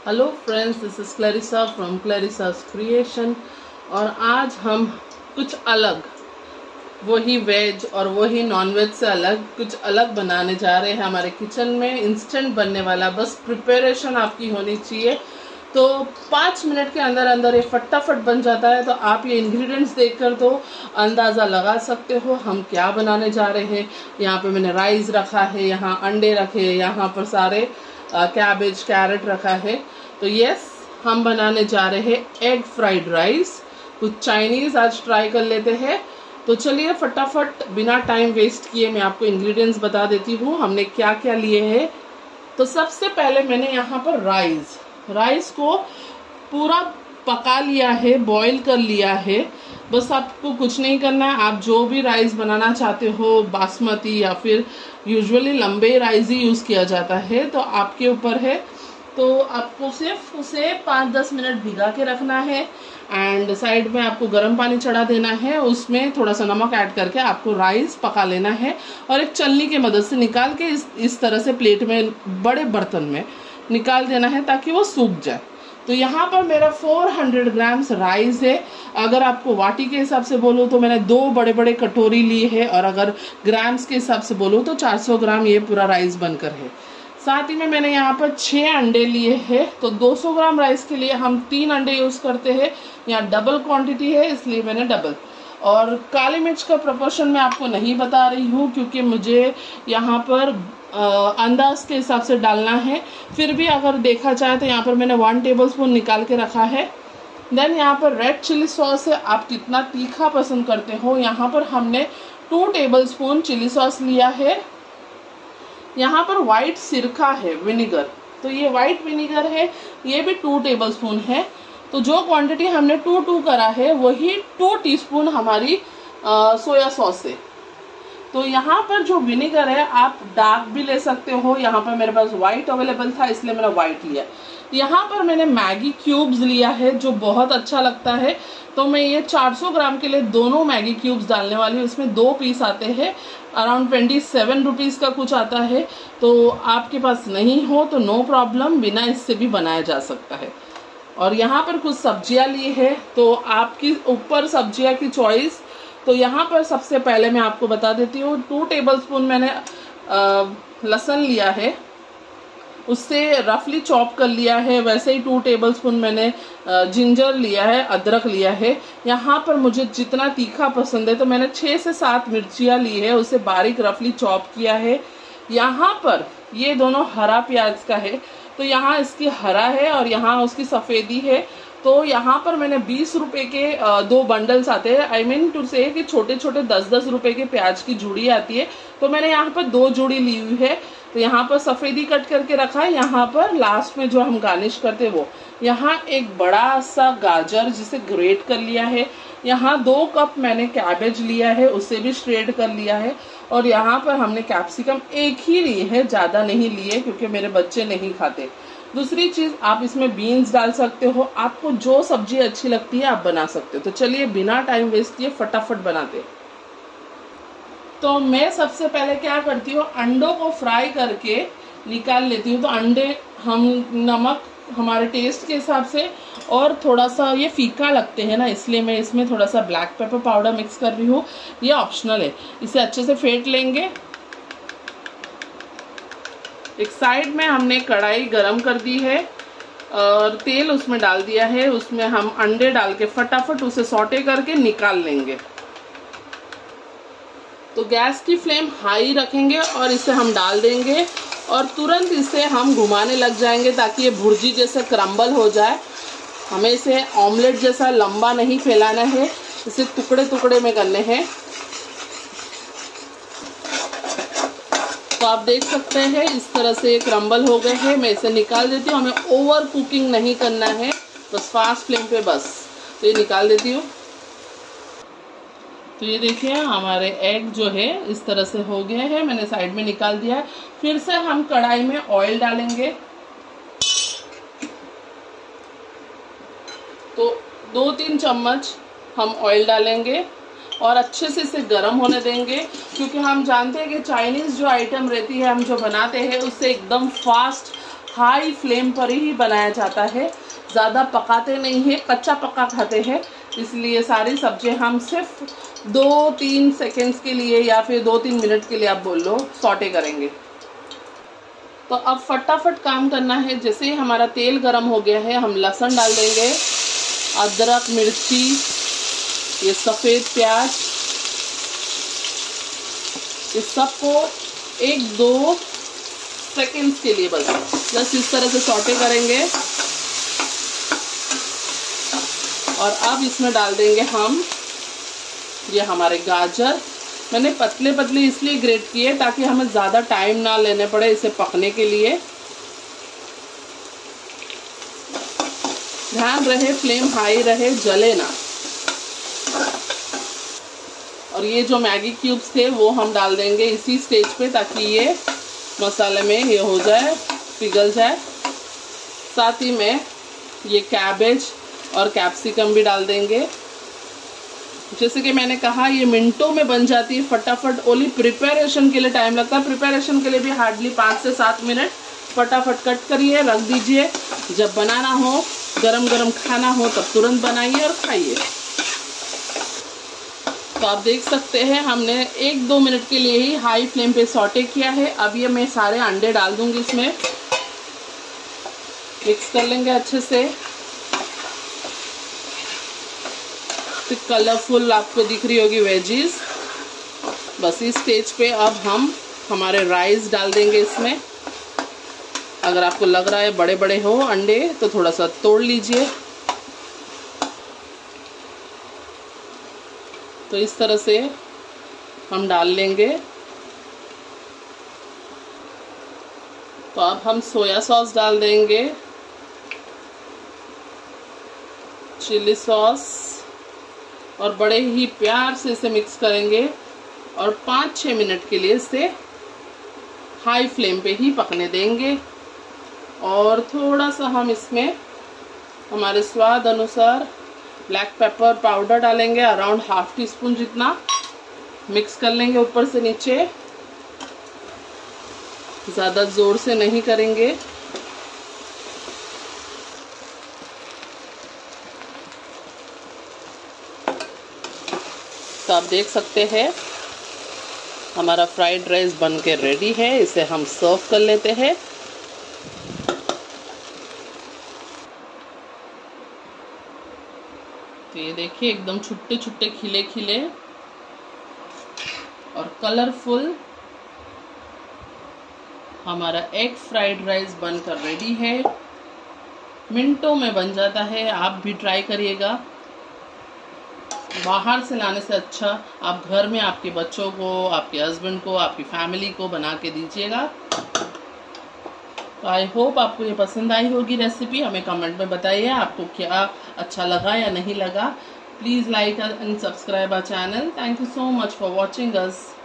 Hello friends, this is Clarissa from Clarissa's creation. और आज हम कुछ अलग, वही वेज और वही नॉन वेज से अलग कुछ अलग बनाने जा रहे हैं हमारे किचन में। इंस्टेंट बनने वाला, बस प्रिपरेशन आपकी होनी चाहिए। तो 5 मिनट के अंदर अंदर ये फटाफट बन जाता है। तो आप ये इंग्रेडिएंट्स देखकर तो अंदाज़ा लगा सकते हो हम क्या बनाने जा रहे हैं। यहाँ पे मैंने राइस रखा है, यहाँ अंडे रखे, यहाँ पर सारे कैबेज कैरेट रखा है। तो यस, हम बनाने जा रहे हैं एग फ्राइड राइस। कुछ चाइनीज़ आज ट्राई कर लेते हैं। तो चलिए फटाफट बिना टाइम वेस्ट किए मैं आपको इंग्रेडिएंट्स बता देती हूँ हमने क्या क्या लिए हैं। तो सबसे पहले मैंने यहाँ पर राइस को पूरा पका लिया है, बॉईल कर लिया है। बस आपको कुछ नहीं करना है। आप जो भी राइस बनाना चाहते हो, बासमती या फिर यूजुअली लंबे राइस ही यूज़ किया जाता है, तो आपके ऊपर है। तो आपको सिर्फ उसे 5-10 मिनट भिगा के रखना है एंड साइड में आपको गर्म पानी चढ़ा देना है। उसमें थोड़ा सा नमक ऐड करके आपको राइस पका लेना है और एक छलनी की मदद से निकाल के इस तरह से प्लेट में, बड़े बर्तन में निकाल देना है ताकि वो सूख जाए। तो यहाँ पर मेरा 400 ग्राम्स राइस है। अगर आपको वाटी के हिसाब से बोलूँ तो मैंने 2 बड़े बड़े कटोरी लिए है, और अगर ग्राम्स के हिसाब से बोलूँ तो 400 ग्राम ये पूरा राइस बनकर है। साथ ही में मैंने यहाँ पर 6 अंडे लिए हैं। तो 200 ग्राम राइस के लिए हम 3 अंडे यूज़ करते हैं। यहाँ डबल क्वांटिटी है इसलिए मैंने डबल। और काली मिर्च का प्रोपोर्शन मैं आपको नहीं बता रही हूँ क्योंकि मुझे यहाँ पर अंदाज के हिसाब से डालना है। फिर भी अगर देखा जाए तो यहाँ पर मैंने 1 टेबलस्पून निकाल के रखा है। देन यहाँ पर रेड चिली सॉस है, आप कितना तीखा पसंद करते हो। यहाँ पर हमने 2 टेबलस्पून चिली सॉस लिया है। यहाँ पर वाइट सिरका है, विनेगर। तो ये वाइट विनेगर है, ये भी 2 टेबलस्पून है। तो जो क्वांटिटी हमने 2 करा है वही 2 टीस्पून हमारी सोया सॉस है। तो यहाँ पर जो विनेगर है आप डार्क भी ले सकते हो। यहाँ पर मेरे पास वाइट अवेलेबल था इसलिए मैंने वाइट लिया। यहाँ पर मैंने मैगी क्यूब्स लिया है जो बहुत अच्छा लगता है। तो मैं ये 400 ग्राम के लिए दोनों मैगी क्यूब्स डालने वाली हूँ। इसमें 2 पीस आते हैं, अराउंड 27 रुपीज़ का कुछ आता है। तो आपके पास नहीं हो तो नो प्रॉब्लम, बिना इससे भी बनाया जा सकता है। और यहाँ पर कुछ सब्जियाँ ली है, तो आपकी ऊपर सब्जियाँ की चॉइस। तो यहाँ पर सबसे पहले मैं आपको बता देती हूँ, 2 टेबलस्पून मैंने लहसुन लिया है, उससे रफली चॉप कर लिया है। वैसे ही 2 टेबलस्पून मैंने जिंजर लिया है, अदरक लिया है। यहाँ पर मुझे जितना तीखा पसंद है तो मैंने 6 से 7 मिर्चियाँ ली है, उसे बारीक रफली चॉप किया है। यहाँ पर ये दोनों हरा प्याज का है, तो यहाँ इसकी हरा है और यहाँ उसकी सफ़ेदी है। तो यहाँ पर मैंने 20 रुपए के 2 बंडल्स आते हैं। आई मीन टू से कि छोटे छोटे 10-10 रुपए के प्याज की जुड़ी आती है। तो मैंने यहाँ पर 2 जुड़ी ली हुई है। तो यहाँ पर सफ़ेदी कट करके रखा है। यहाँ पर लास्ट में जो हम गार्निश करते हैं वो, यहाँ एक बड़ा सा गाजर जिसे ग्रेट कर लिया है। यहाँ 2 कप मैंने कैबेज लिया है, उसे भी श्रेड कर लिया है। और यहाँ पर हमने कैप्सिकम 1 ही लिए है, ज़्यादा नहीं लिए क्योंकि मेरे बच्चे नहीं खाते। दूसरी चीज़, आप इसमें बीन्स डाल सकते हो। आपको जो सब्जी अच्छी लगती है आप बना सकते हो। तो चलिए बिना टाइम वेस्ट किए फटाफट बनाते। तो मैं सबसे पहले क्या करती हूँ, अंडों को फ्राई करके निकाल लेती हूँ। तो अंडे हम नमक हमारे टेस्ट के हिसाब से, और थोड़ा सा ये फीका लगते हैं ना, इसलिए मैं इसमें थोड़ा सा ब्लैक पेपर पाउडर मिक्स कर रही हूँ। ये ऑप्शनल है। इसे अच्छे से फेंट लेंगे। एक साइड में हमने कढ़ाई गरम कर दी है और तेल उसमें डाल दिया है। उसमें हम अंडे डाल के फटाफट उसे सौटे करके निकाल लेंगे। तो गैस की फ्लेम हाई रखेंगे और इसे हम डाल देंगे और तुरंत इसे हम घुमाने लग जाएंगे ताकि ये भुर्जी जैसे क्रम्बल हो जाए। हमें इसे ऑमलेट जैसा लंबा नहीं फैलाना है, इसे टुकड़े टुकड़े में करने हैं। तो आप देख सकते हैं इस तरह से क्रम्बल हो गए हैं। मैं इसे निकाल देती हूँ। हमें ओवर कुकिंग नहीं करना है, बस फास्ट फ्लेम पे बस। तो ये निकाल देती हूँ। तो ये देखिए हमारे एग जो है इस तरह से हो गए हैं, मैंने साइड में निकाल दिया है। फिर से हम कढ़ाई में ऑयल डालेंगे। तो 2-3 चम्मच हम ऑयल डालेंगे और अच्छे से इसे गर्म होने देंगे, क्योंकि हम जानते हैं कि चाइनीज़ जो आइटम रहती है हम जो बनाते हैं उससे एकदम फास्ट हाई फ्लेम पर ही बनाया जाता है, ज़्यादा पकाते नहीं है, कच्चा पक्का खाते हैं। इसलिए सारी सब्जियां हम सिर्फ 2-3 सेकेंड्स के लिए या फिर 2-3 मिनट के लिए आप बोल लो सॉटे करेंगे। तो अब फटाफट काम करना है। जैसे ही हमारा तेल गरम हो गया है, हम लहसुन डाल देंगे, अदरक, मिर्ची, ये सफ़ेद प्याज, इस सबको 1-2 सेकेंड्स के लिए बस इस तरह से सॉटे करेंगे। और अब इसमें डाल देंगे हम ये हमारे गाजर। मैंने पतले पतले इसलिए ग्रेट किए ताकि हमें ज़्यादा टाइम ना लेने पड़े इसे पकने के लिए। ध्यान रहे फ्लेम हाई रहे, जले ना। और ये जो मैगी क्यूब्स थे वो हम डाल देंगे इसी स्टेज पे ताकि ये मसाले में ये हो जाए, पिघल जाए। साथ ही में ये कैबेज और कैप्सिकम भी डाल देंगे। जैसे कि मैंने कहा ये मिनटों में बन जाती है फटाफट। ओनली प्रिपरेशन के लिए टाइम लगता है, प्रिपरेशन के लिए भी हार्डली 5 से 7 मिनट। फटाफट कट करिए, रख दीजिए। जब बनाना हो, गरम गरम खाना हो, तब तुरंत बनाइए और खाइए। तो आप देख सकते हैं हमने 1-2 मिनट के लिए ही हाई फ्लेम पे सॉटे किया है। अब ये मैं सारे अंडे डाल दूंगी इसमें, मिक्स कर लेंगे अच्छे से। तो कलरफुल आपको दिख रही होगी वेजीज। बस इस स्टेज पे अब हम हमारे राइस डाल देंगे इसमें। अगर आपको लग रहा है बड़े बड़े हो अंडे तो थोड़ा सा तोड़ लीजिए। तो इस तरह से हम डाल लेंगे। तो अब हम सोया सॉस डाल देंगे, चिली सॉस, और बड़े ही प्यार से इसे मिक्स करेंगे और 5-6 मिनट के लिए इसे हाई फ्लेम पे ही पकने देंगे। और थोड़ा सा हम इसमें हमारे स्वाद अनुसार ब्लैक पेपर पाउडर डालेंगे, अराउंड 1/2 टीस्पून जितना। मिक्स कर लेंगे ऊपर से नीचे, ज़्यादा ज़ोर से नहीं करेंगे। तो आप देख सकते हैं हमारा फ्राइड राइस बन के रेडी है। इसे हम सर्व कर लेते हैं। तो ये देखिए एकदम छुट्टे छुट्टे खिले खिले और कलरफुल हमारा एग फ्राइड राइस बनकर रेडी है। मिनटों में बन जाता है, आप भी ट्राई करिएगा। बाहर से लाने से अच्छा आप घर में आपके बच्चों को, आपके हस्बैंड को, आपकी फैमिली को बना के दीजिएगा। तो आई होप आपको ये पसंद आई होगी रेसिपी। हमें कमेंट में बताइए आपको क्या अच्छा लगा या नहीं लगा। Please like and subscribe our channel. Thank you so much for watching us.